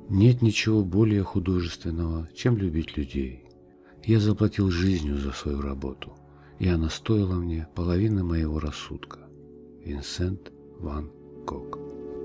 Нет ничего более художественного, чем любить людей. Я заплатил жизнью за свою работу, и она стоила мне половины моего рассудка. Винсент ван Гог.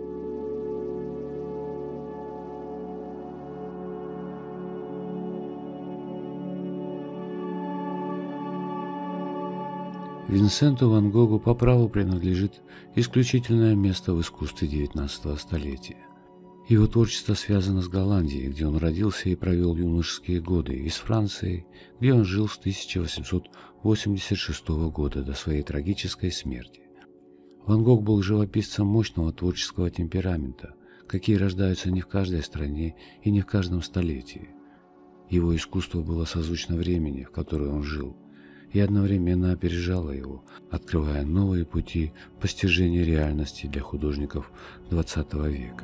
Винсенту ван Гогу по праву принадлежит исключительное место в искусстве XIX столетия. Его творчество связано с Голландией, где он родился и провел юношеские годы, и с Францией, где он жил с 1886 года до своей трагической смерти. Ван Гог был живописцем мощного творческого темперамента, какие рождаются не в каждой стране и не в каждом столетии. Его искусство было созвучно времени, в которое он жил, и одновременно опережало его, открывая новые пути постижения реальности для художников XX века.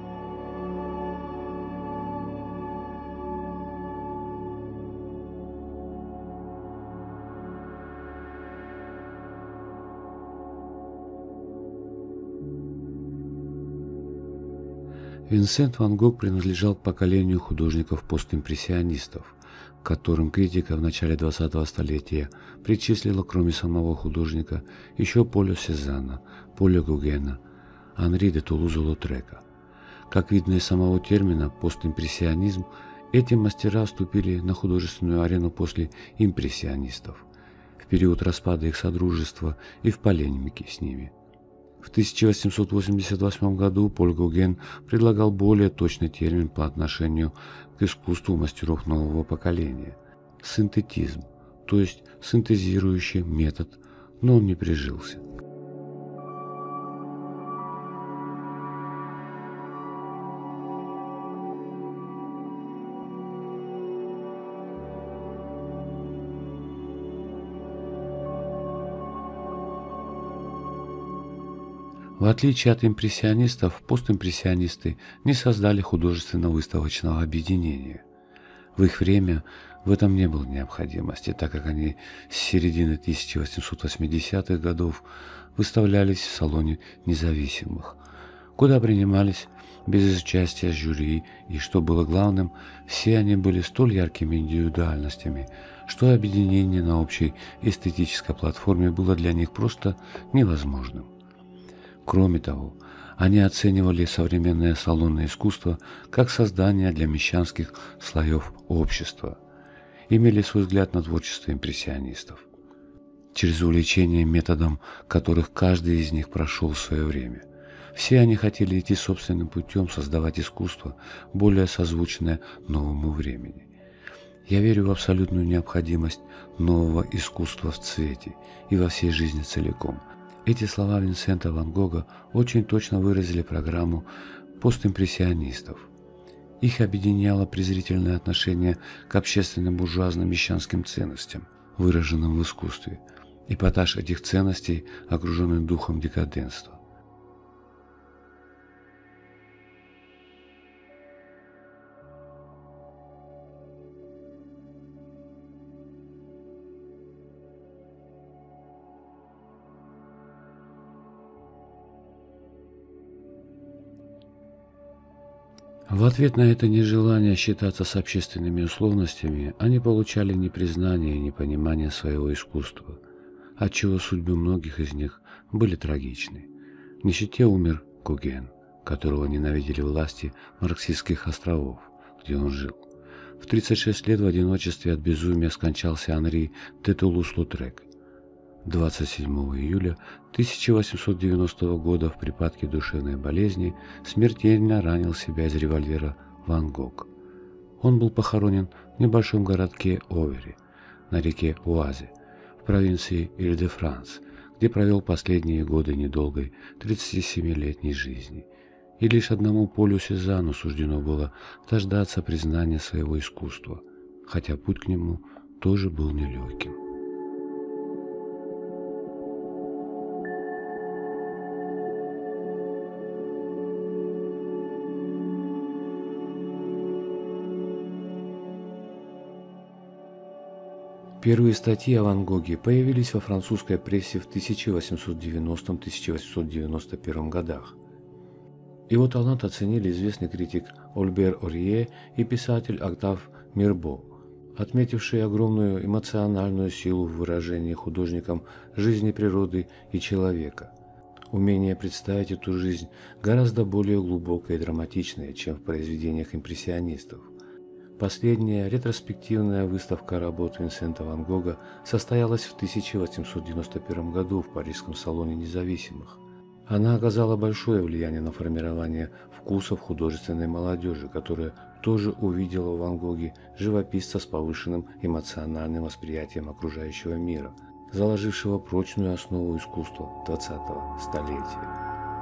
Винсент ван Гог принадлежал к поколению художников-постимпрессионистов, к которым критика в начале 20-го столетия причислила, кроме самого художника, еще Поля Сезанна, Поля Гогена, Анри де Тулуза-Лотрека. Как видно из самого термина «постимпрессионизм», эти мастера вступили на художественную арену после импрессионистов, в период распада их содружества и в полемике с ними. В 1888 году Поль Гоген предлагал более точный термин по отношению к искусству мастеров нового поколения – синтетизм, то есть синтезирующий метод, но он не прижился. В отличие от импрессионистов, постимпрессионисты не создали художественно-выставочного объединения. В их время в этом не было необходимости, так как они с середины 1880-х годов выставлялись в салоне независимых, куда принимались без участия жюри, и, что было главным, все они были столь яркими индивидуальностями, что объединение на общей эстетической платформе было для них просто невозможным. Кроме того, они оценивали современное салонное искусство как создание для мещанских слоев общества, имели свой взгляд на творчество импрессионистов, через увлечение методом, которых каждый из них прошел в свое время. Все они хотели идти собственным путем, создавать искусство, более созвучное новому времени. Я верю в абсолютную необходимость нового искусства в цвете и во всей жизни целиком. Эти слова Винсента ван Гога очень точно выразили программу постимпрессионистов. Их объединяло презрительное отношение к общественным буржуазным мещанским ценностям, выраженным в искусстве, эпатаж этих ценностей, окруженный духом декаденства. В ответ на это нежелание считаться с общественными условностями, они получали ни признания, ни понимания своего искусства, отчего судьбы многих из них были трагичны. В нищете умер Гоген, которого ненавидели власти марксистских островов, где он жил. В 36 лет в одиночестве от безумия скончался Анри де Тулуз-Лотрек. 27 июля 1890 года в припадке душевной болезни смертельно ранил себя из револьвера Ван Гог. Он был похоронен в небольшом городке Овере на реке Уазе в провинции Иль-де-Франс, где провел последние годы недолгой 37-летней жизни. И лишь одному Полю Сезанну суждено было дождаться признания своего искусства, хотя путь к нему тоже был нелегким. Первые статьи о Ван Гоге появились во французской прессе в 1890-1891 годах. Его талант оценили известный критик Ольбер Орье и писатель Октав Мирбо, отметившие огромную эмоциональную силу в выражении художником жизни природы и человека. Умение представить эту жизнь гораздо более глубокое и драматичное, чем в произведениях импрессионистов. Последняя ретроспективная выставка работ Винсента ван Гога состоялась в 1891 году в Парижском салоне независимых. Она оказала большое влияние на формирование вкусов художественной молодежи, которая тоже увидела в Ван Гоге живописца с повышенным эмоциональным восприятием окружающего мира, заложившего прочную основу искусства 20-го столетия.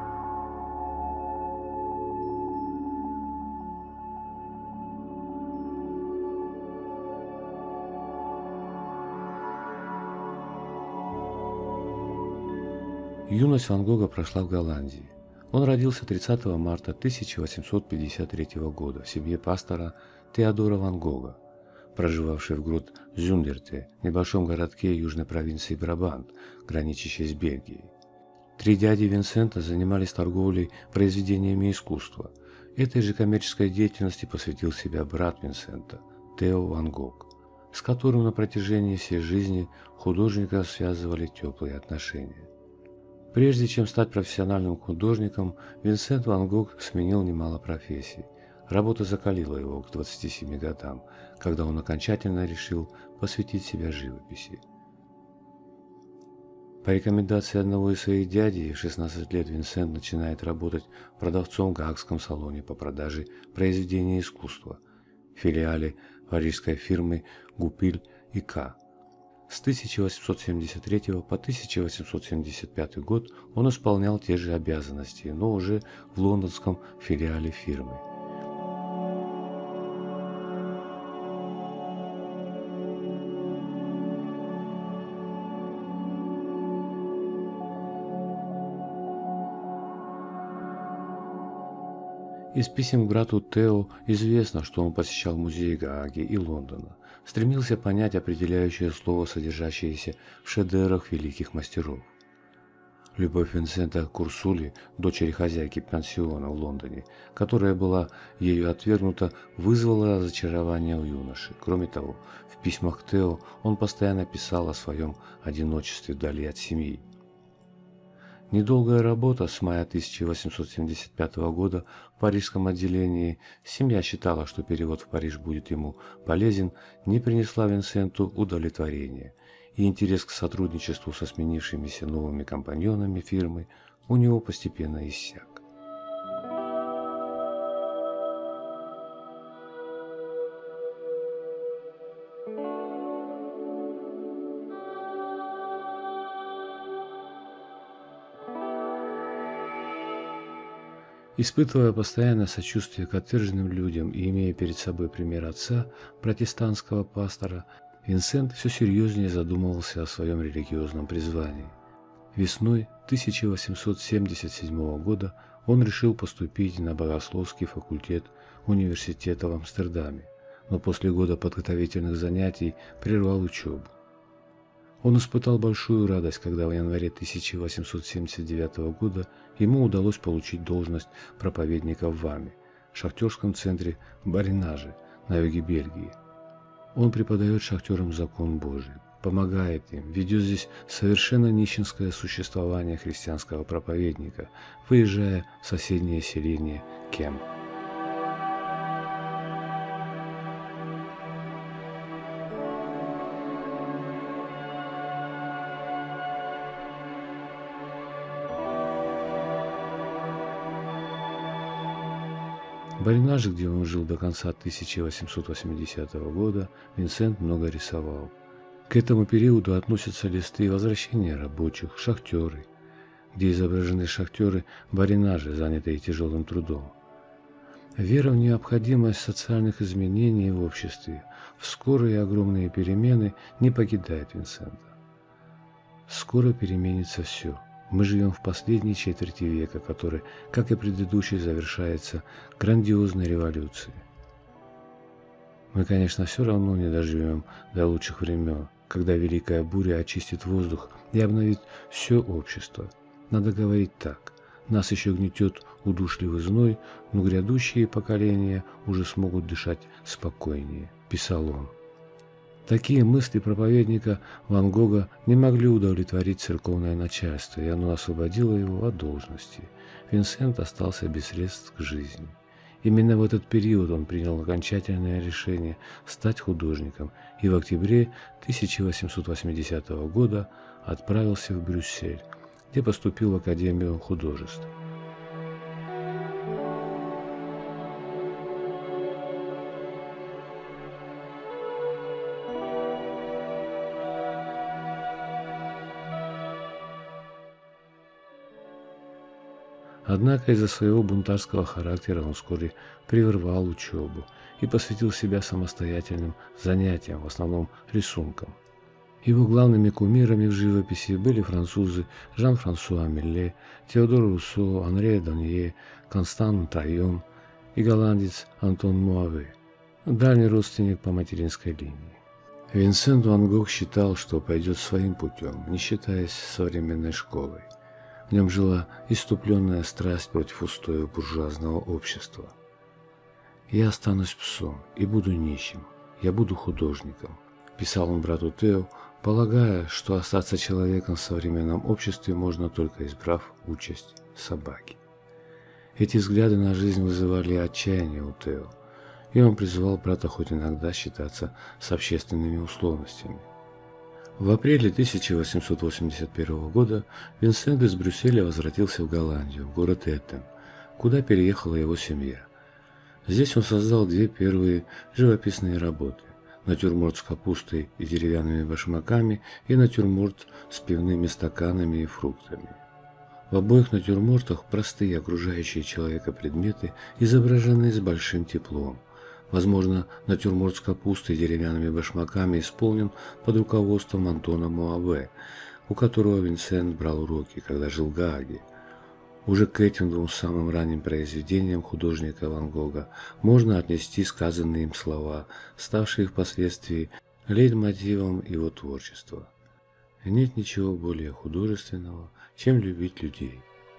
Юность Ван Гога прошла в Голландии. Он родился 30 марта 1853 года в семье пастора Теодора ван Гога, проживавшей в Грот-Зюндерте, небольшом городке южной провинции Брабант, граничащей с Бельгией. Три дяди Винсента занимались торговлей произведениями искусства. Этой же коммерческой деятельности посвятил себя брат Винсента, Тео ван Гог, с которым на протяжении всей жизни художника связывали теплые отношения. Прежде чем стать профессиональным художником, Винсент ван Гог сменил немало профессий. Работа закалила его к 27 годам, когда он окончательно решил посвятить себя живописи. По рекомендации одного из своих дядей, в 16 лет Винсент начинает работать продавцом в Гаагском салоне по продаже произведений искусства, филиале парижской фирмы «Гупиль и К». С 1873 по 1875 год он исполнял те же обязанности, но уже в лондонском филиале фирмы. Из писем к брату Тео известно, что он посещал музеи Гааги и Лондона, стремился понять определяющее слово, содержащееся в шедеврах великих мастеров. Любовь Винсента к Урсуле, дочери хозяйки пансиона в Лондоне, которая была ею отвергнута, вызвала разочарование у юноши. Кроме того, в письмах к Тео он постоянно писал о своем одиночестве вдали от семьи. Недолгая работа с мая 1875 года в парижском отделении, семья считала, что перевод в Париж будет ему полезен, не принесла Винсенту удовлетворения, и интерес к сотрудничеству со сменившимися новыми компаньонами фирмы у него постепенно иссяк. Испытывая постоянное сочувствие к отверженным людям и имея перед собой пример отца, протестантского пастора, Винсент все серьезнее задумывался о своем религиозном призвании. Весной 1877 года он решил поступить на богословский факультет университета в Амстердаме, но после года подготовительных занятий прервал учебу. Он испытал большую радость, когда в январе 1879 года ему удалось получить должность проповедника в Ваме, шахтерском центре Баринаже на юге Бельгии. Он преподает шахтерам закон Божий, помогает им, ведет здесь совершенно нищенское существование христианского проповедника, выезжая в соседнее селение Кем. В Баринаже, где он жил до конца 1880 года, Винсент много рисовал. К этому периоду относятся листы возвращения рабочих, шахтеры, где изображены шахтеры Баринаже, занятые тяжелым трудом. Вера в необходимость социальных изменений в обществе, в скорые и огромные перемены не покидает Винсента. Скоро переменится все. Мы живем в последней четверти века, который, как и предыдущий, завершается грандиозной революцией. Мы, конечно, все равно не доживем до лучших времен, когда великая буря очистит воздух и обновит все общество. Надо говорить так. Нас еще гнетет удушливый зной, но грядущие поколения уже смогут дышать спокойнее, писал он. Такие мысли проповедника Ван Гога не могли удовлетворить церковное начальство, и оно освободило его от должности. Винсент остался без средств к жизни. Именно в этот период он принял окончательное решение стать художником и в октябре 1880 года отправился в Брюссель, где поступил в Академию художеств. Однако из-за своего бунтарского характера он вскоре прервал учебу и посвятил себя самостоятельным занятиям, в основном рисункам. Его главными кумирами в живописи были французы Жан-Франсуа Милле, Теодор Руссо, Анри Данье, Констан Трайон и голландец Антон Муаве, дальний родственник по материнской линии. Винсент Ван Гог считал, что пойдет своим путем, не считаясь современной школой. В нем жила иступленная страсть против устоев буржуазного общества. «Я останусь псом и буду нищим, я буду художником», писал он брату Тео, полагая, что остаться человеком в современном обществе можно только избрав участь собаки. Эти взгляды на жизнь вызывали отчаяние у Тео, и он призывал брата хоть иногда считаться с общественными условностями. В апреле 1881 года Винсент из Брюсселя возвратился в Голландию, в город Эттен, куда переехала его семья. Здесь он создал две первые живописные работы – натюрморт с капустой и деревянными башмаками и натюрморт с пивными стаканами и фруктами. В обоих натюрмортах простые окружающие человека предметы изображены с большим теплом. Возможно, натюрморт с капустой и деревянными башмаками исполнен под руководством Антона Муаве, у которого Винсент брал уроки, когда жил в Гааге. Уже к этим двум самым ранним произведениям художника Ван Гога можно отнести сказанные им слова, ставшие впоследствии лейтмотивом его творчества. Нет ничего более художественного, чем любить людей.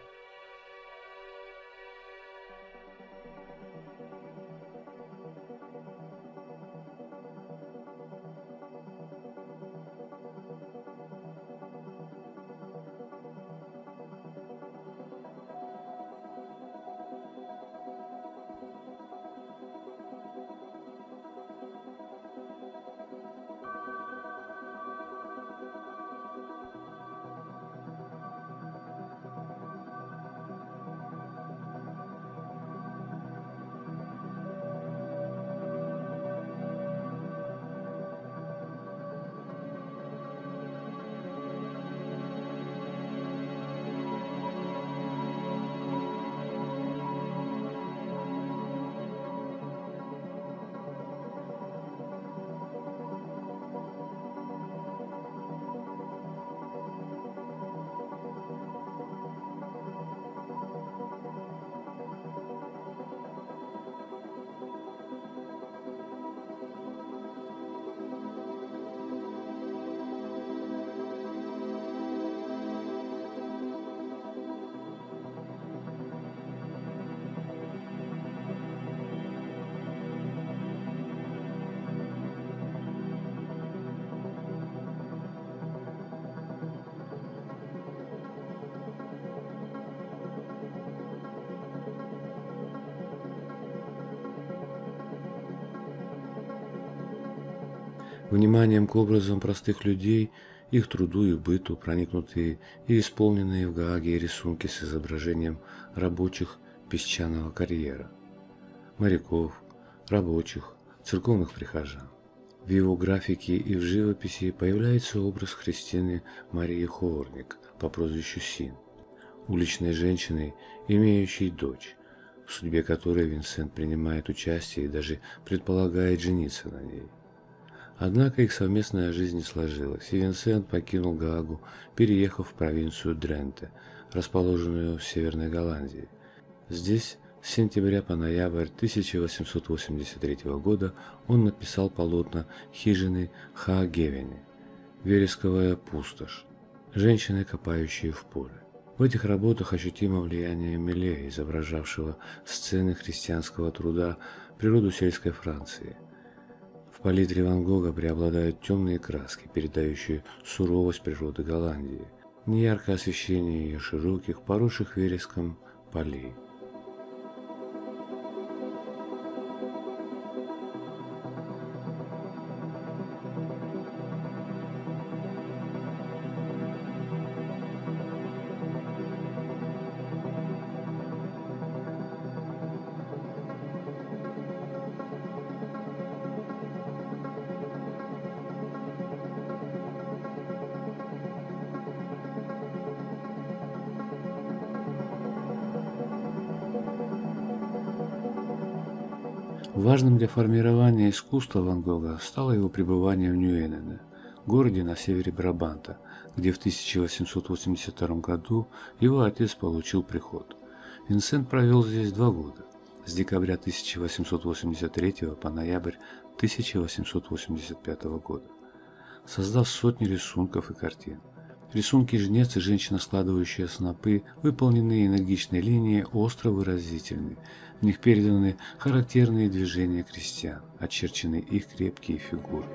Вниманием к образам простых людей, их труду и быту, проникнутые и исполненные в Гааге рисунки с изображением рабочих песчаного карьера, моряков, рабочих, церковных прихожан. В его графике и в живописи появляется образ Христины Марии Хоорник по прозвищу Син, уличной женщины, имеющей дочь, в судьбе которой Винсент принимает участие и даже предполагает жениться на ней. Однако их совместная жизнь не сложилась, и Винсент покинул Гаагу, переехав в провинцию Дренте, расположенную в Северной Голландии. Здесь с сентября по ноябрь 1883 года он написал полотна хижины Хаагевене, вересковая пустошь, женщины, копающие в поле. В этих работах ощутимо влияние Миле, изображавшего сцены христианского труда, природу сельской Франции. В палитре Ван Гога преобладают темные краски, передающие суровость природы Голландии, неяркое освещение ее широких, поросших вереском полей. Важным для формирования искусства Ван Гога стало его пребывание в Ньюэнене, городе на севере Брабанта, где в 1882 году его отец получил приход. Винсент провел здесь 2 года, с декабря 1883 по ноябрь 1885 года, создав сотни рисунков и картин. Рисунки жнец и женщина, складывающие снопы, выполненные энергичной линией, остро выразительны. В них переданы характерные движения крестьян, очерчены их крепкие фигуры.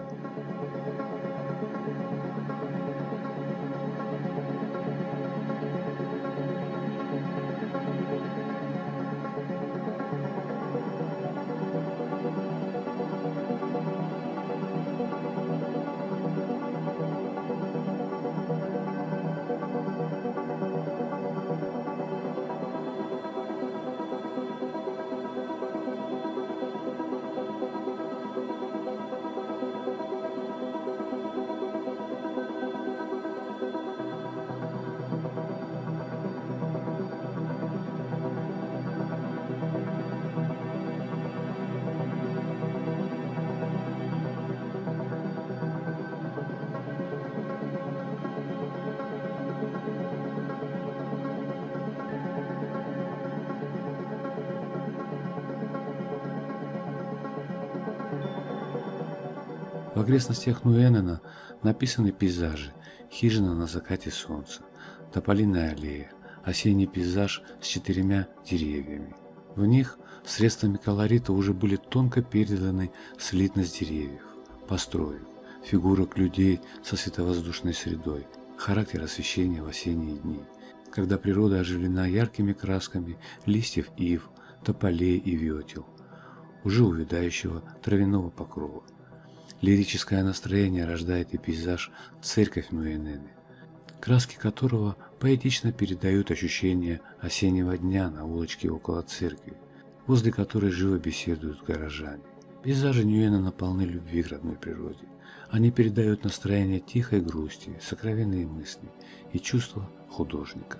В окрестностях Ньюэнена написаны пейзажи: хижина на закате солнца, тополиная аллея, осенний пейзаж с 4 деревьями. В них средствами колорита уже были тонко переданы слитность деревьев, построек, фигурок людей со световоздушной средой, характер освещения в осенние дни, когда природа оживлена яркими красками листьев ив, тополей и ветел, уже увядающего травяного покрова. Лирическое настроение рождает и пейзаж «Церковь в Ньюэнене», краски которого поэтично передают ощущение осеннего дня на улочке около церкви, возле которой живо беседуют горожане. Пейзажи Ньюэнена полны любви к родной природе. Они передают настроение тихой грусти, сокровенные мысли и чувства художника.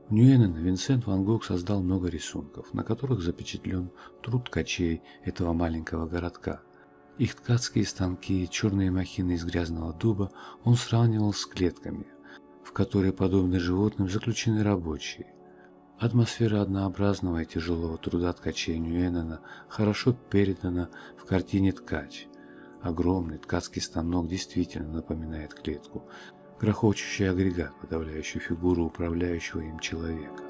В Ньюенене Винсент ван Гог создал много рисунков, на которых запечатлен труд ткачей этого маленького городка. Их ткацкие станки, черные махины из грязного дуба он сравнивал с клетками, в которые, подобно животным, заключены рабочие. Атмосфера однообразного и тяжелого труда ткачей Ньюенена хорошо передана в картине «Ткач». Огромный ткацкий станок действительно напоминает клетку, грохочущий агрегат, подавляющий фигуру управляющего им человека.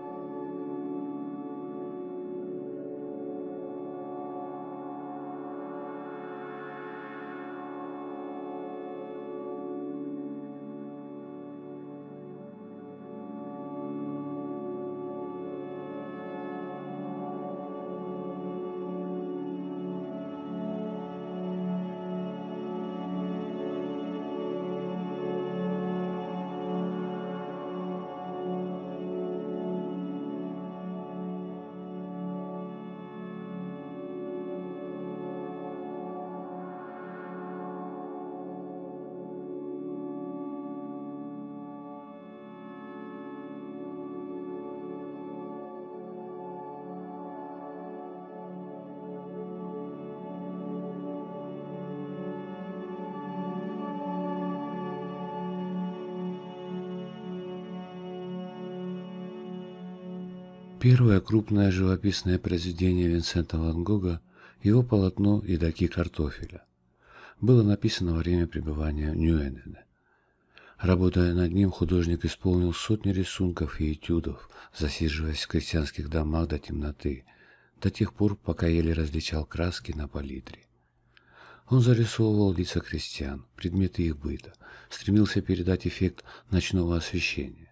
Первое крупное живописное произведение Винсента ван Гога, его полотно «Едоки картофеля», было написано во время пребывания в Ньюенене. Работая над ним, художник исполнил сотни рисунков и этюдов, засиживаясь в крестьянских домах до темноты, до тех пор, пока еле различал краски на палитре. Он зарисовывал лица крестьян, предметы их быта, стремился передать эффект ночного освещения.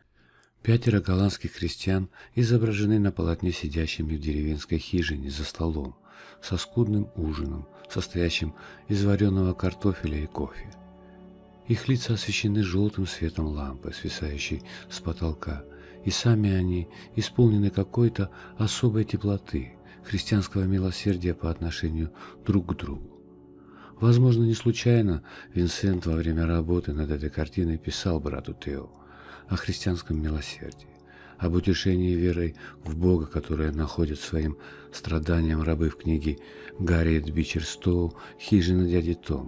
5 голландских крестьян изображены на полотне сидящими в деревенской хижине за столом, со скудным ужином, состоящим из вареного картофеля и кофе. Их лица освещены желтым светом лампы, свисающей с потолка, и сами они исполнены какой-то особой теплоты, христианского милосердия по отношению друг к другу. Возможно, не случайно Винсент во время работы над этой картиной писал брату Тео о христианском милосердии, об утешении верой в Бога, которое находят своим страданием рабы в книге Гарриет Бичер Стоу «Хижина дяди Тома».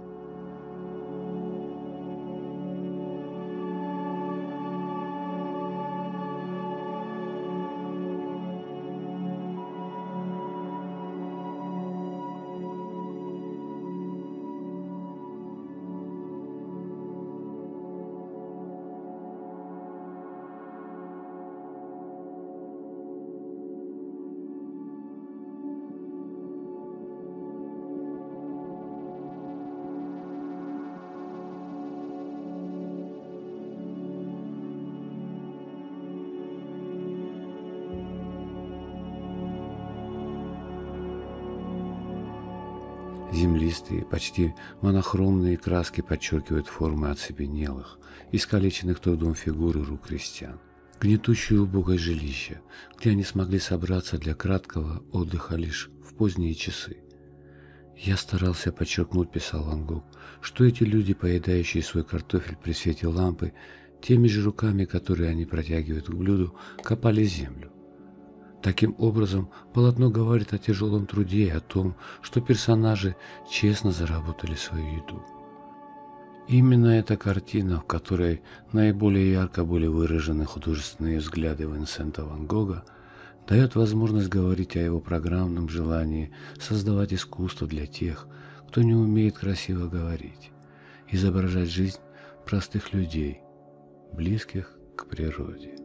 Землистые, почти монохромные краски подчеркивают формы оцепенелых, искалеченных трудом фигуры рук крестьян. Гнетущее убогое жилище, где они смогли собраться для краткого отдыха лишь в поздние часы. «Я старался подчеркнуть, — писал Ван Гог, — что эти люди, поедающие свой картофель при свете лампы, теми же руками, которые они протягивают к блюду, копали землю. Таким образом, полотно говорит о тяжелом труде и о том, что персонажи честно заработали свою еду». Именно эта картина, в которой наиболее ярко были выражены художественные взгляды Винсента ван Гога, дает возможность говорить о его программном желании создавать искусство для тех, кто не умеет красиво говорить, изображать жизнь простых людей, близких к природе.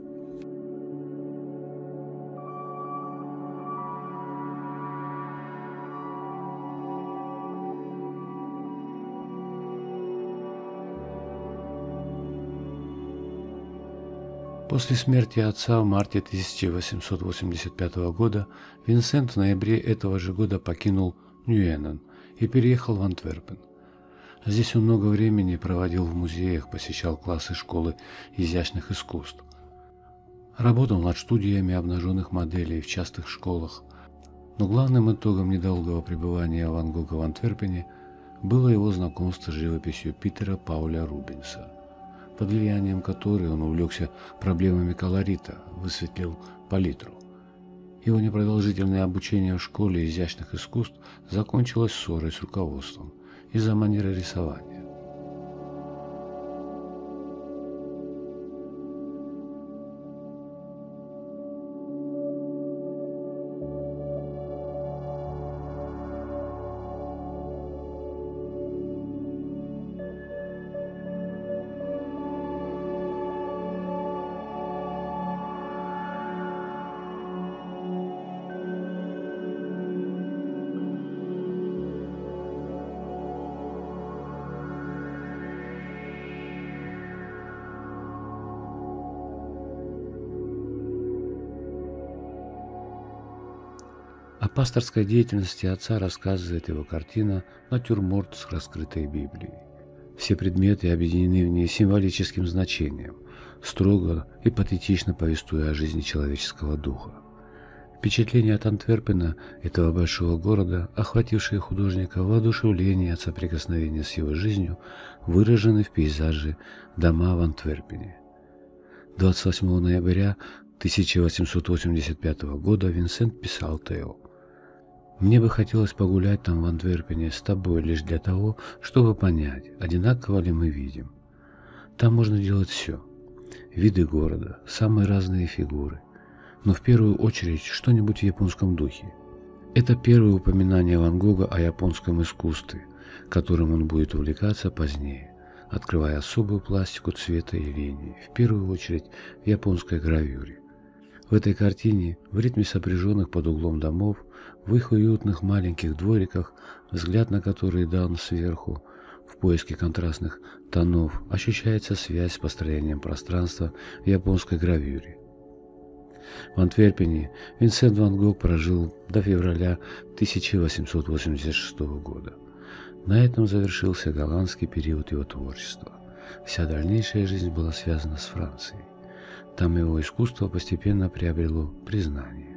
После смерти отца в марте 1885 года Винсент в ноябре этого же года покинул Ньюенен и переехал в Антверпен. Здесь он много времени проводил в музеях, посещал классы школы изящных искусств. Работал над студиями обнаженных моделей в частых школах, но главным итогом недолгого пребывания Ван Гога в Антверпене было его знакомство с живописью Питера Пауля Рубенса. под влиянием которой он увлекся проблемами колорита, высветлил палитру. Его непродолжительное обучение в школе изящных искусств закончилось ссорой с руководством из-за манеры рисования. О пасторской деятельности отца рассказывает его картина «Натюрморт с раскрытой Библией». Все предметы объединены в ней символическим значением, строго и патетично повествуя о жизни человеческого духа. Впечатления от Антверпена, этого большого города, охватившие художника воодушевление от соприкосновения с его жизнью, выражены в пейзаже «Дома в Антверпене». 28 ноября 1885 года Винсент писал Тео: «Мне бы хотелось погулять там в Антверпене с тобой лишь для того, чтобы понять, одинаково ли мы видим. Там можно делать все. Виды города, самые разные фигуры. Но в первую очередь что-нибудь в японском духе. Это первое упоминание Ван Гога о японском искусстве, которым он будет увлекаться позднее, открывая особую пластику цвета и линий, в первую очередь в японской гравюре. В этой картине, в ритме сопряженных под углом домов, в их уютных маленьких двориках, взгляд на которые дан сверху, в поиске контрастных тонов, ощущается связь с построением пространства в японской гравюре. В Антверпене Винсент ван Гог прожил до февраля 1886 года. На этом завершился голландский период его творчества. Вся дальнейшая жизнь была связана с Францией. Там его искусство постепенно приобрело признание.